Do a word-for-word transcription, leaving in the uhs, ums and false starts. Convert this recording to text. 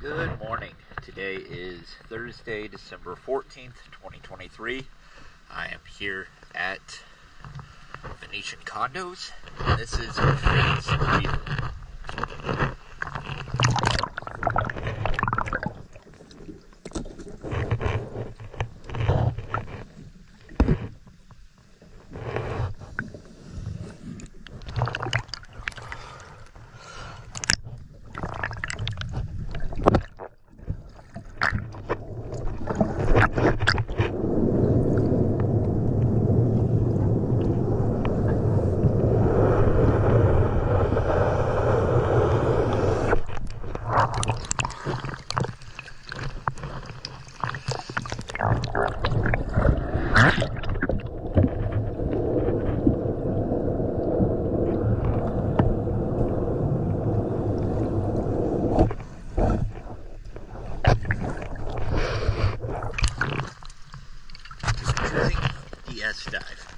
Good morning. Today is Thursday, December fourteenth, twenty twenty-three. I am here at Venetian Condos. This is our phase three. Dive.